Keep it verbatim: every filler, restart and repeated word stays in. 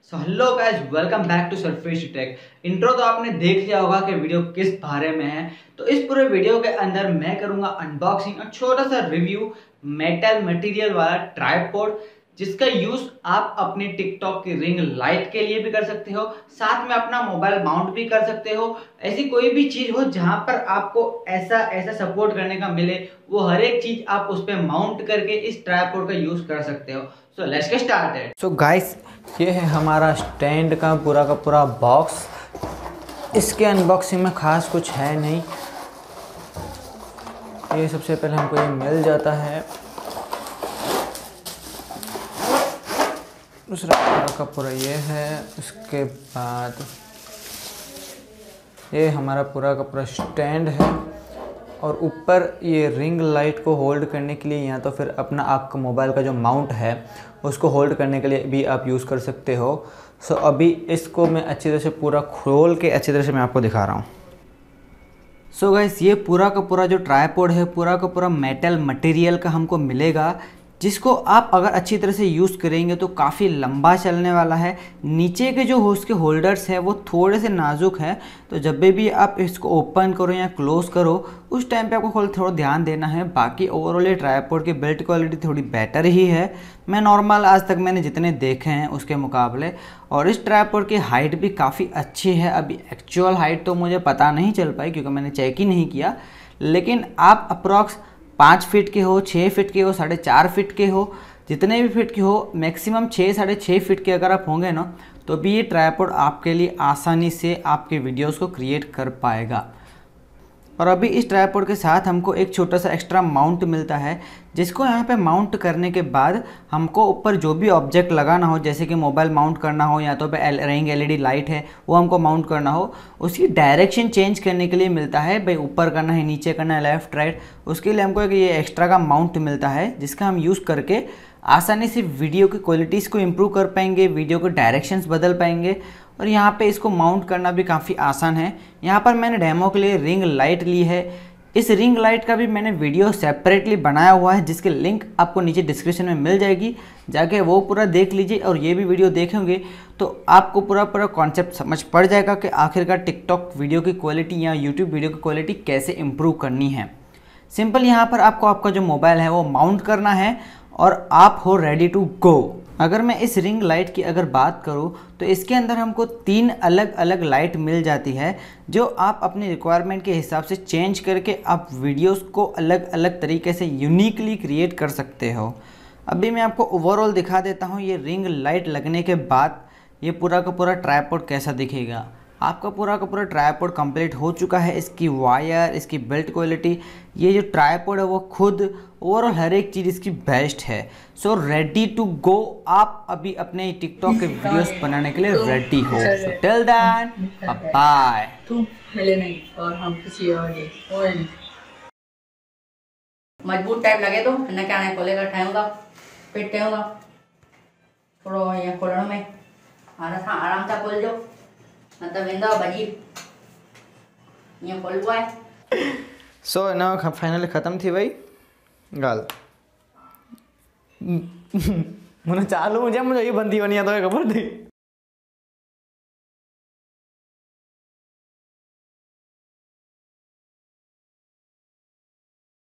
So hello guys, welcome back to surface tech. Intro तो आपने देख लिया होगा कि वीडियो किस बारे में है। तो इस पूरे वीडियो के अंदर मैं करूंगा अनबॉक्सिंग और छोटा सा रिव्यू मेटल मटेरियल वाला ट्राइपॉड, जिसका यूज आप अपने टिकटॉक की रिंग लाइट के लिए भी कर सकते हो, साथ में अपना मोबाइल माउंट भी कर सकते हो। ऐसी कोई भी चीज हो जहां पर आपको ऐसा ऐसा सपोर्ट करने का मिले, वो हर एक चीज आप उस पर माउंट करके इस ट्राइपॉड का यूज कर सकते हो। So let's get started. So guys, ये है हमारा स्टैंड का पूरा का पूरा बॉक्स। इसके अनबॉक्सिंग में ख़ास कुछ है नहीं। ये सबसे पहले हमको ये मिल जाता है। दूसरा पूरा का पूरा ये है। उसके बाद ये हमारा पूरा का पूरा स्टैंड है और ऊपर ये रिंग लाइट को होल्ड करने के लिए, या तो फिर अपना आपका मोबाइल का जो माउंट है उसको होल्ड करने के लिए भी आप यूज़ कर सकते हो। सो so, अभी इसको मैं अच्छी तरह से पूरा खोल के अच्छी तरह से मैं आपको दिखा रहा हूँ। सो so गाइस, ये पूरा का पूरा जो ट्राइपॉड है पूरा का पूरा मेटल मटेरियल का हमको मिलेगा, जिसको आप अगर अच्छी तरह से यूज़ करेंगे तो काफ़ी लंबा चलने वाला है। नीचे के जो उसके होल्डर्स हैं वो थोड़े से नाजुक हैं, तो जब भी आप इसको ओपन करो या क्लोज करो उस टाइम पे आपको थोड़ा ध्यान देना है। बाकी ओवरऑल ये ट्राइपॉड की बिल्ड क्वालिटी थोड़ी बेटर ही है, मैं नॉर्मल आज तक मैंने जितने देखे हैं उसके मुकाबले। और इस ट्राइपॉड की हाइट भी काफ़ी अच्छी है। अभी एक्चुअल हाइट तो मुझे पता नहीं चल पाई क्योंकि मैंने चेक ही नहीं किया, लेकिन आप अप्रॉक्स पाँच फीट के हो, छः फीट के हो, साढ़े चार फीट के हो, जितने भी फीट के हो, मैक्सिमम छः साढ़े छः फीट के अगर आप होंगे ना, तो भी ये ट्राइपॉड आपके लिए आसानी से आपके वीडियोस को क्रिएट कर पाएगा। और अभी इस ट्राइपॉड के साथ हमको एक छोटा सा एक्स्ट्रा माउंट मिलता है, जिसको यहाँ पे माउंट करने के बाद हमको ऊपर जो भी ऑब्जेक्ट लगाना हो, जैसे कि मोबाइल माउंट करना हो या तो पे रिंग एलईडी लाइट है वो हमको माउंट करना हो, उसकी डायरेक्शन चेंज करने के लिए मिलता है। भाई ऊपर करना है, नीचे करना है, लेफ्ट राइट, उसके लिए हमको एक ये एक्स्ट्रा का माउंट मिलता है, जिसका हम यूज़ करके आसानी से वीडियो की क्वालिटीज़ को इम्प्रूव कर पाएंगे, वीडियो के डायरेक्शंस बदल पाएंगे। और यहाँ पे इसको माउंट करना भी काफ़ी आसान है। यहाँ पर मैंने डेमो के लिए रिंग लाइट ली है। इस रिंग लाइट का भी मैंने वीडियो सेपरेटली बनाया हुआ है, जिसके लिंक आपको नीचे डिस्क्रिप्शन में मिल जाएगी, जाके वो पूरा देख लीजिए। और ये भी वीडियो देखेंगे तो आपको पूरा पूरा कॉन्सेप्ट समझ पड़ जाएगा कि आखिरकार टिकटॉक वीडियो की क्वालिटी या यूट्यूब वीडियो की क्वालिटी कैसे इम्प्रूव करनी है। सिंपल यहाँ पर आपको आपका जो मोबाइल है वो माउंट करना है और आप हो रेडी टू गो। अगर मैं इस रिंग लाइट की अगर बात करूं तो इसके अंदर हमको तीन अलग अलग लाइट मिल जाती है, जो आप अपनी रिक्वायरमेंट के हिसाब से चेंज करके आप वीडियोस को अलग अलग तरीके से यूनिकली क्रिएट कर सकते हो। अभी मैं आपको ओवरऑल दिखा देता हूं ये रिंग लाइट लगने के बाद ये पूरा का पूरा ट्राइपॉड कैसा दिखेगा। आपका पूरा का पूरा ट्राइपॉड कंप्लीट हो चुका है। इसकी वायर, इसकी बिल्ड क्वालिटी, ये जो ट्राइपॉड है वो खुद ओवरऑल हर एक चीज़ इसकी बेस्ट है। So ready to go. आप अभी अपने टिकटॉक के वीडियोस बनाने के लिए रेडी हो। Till then bye. तुम मिले नहीं और हम किसी और के मजबूत टाइप लगे तो न क्या नहीं खोलेगा, ठेऊंगा पेट ठेऊंगा थोड़ा यहाँ खोलने में आराम से खोल दो, मतलब इंदा बजी ये खोल हुआ है। सो so, ना फाइनली ख़त्म थी भाई गाल। मुझे चालू मुझे मुझे ये बंदी बनी तो खबर थी।